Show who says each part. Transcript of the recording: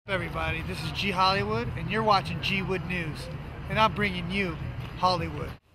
Speaker 1: Everybody, this is G Hollywood and you're watching G Wood News, and I'm bringing you Hollywood.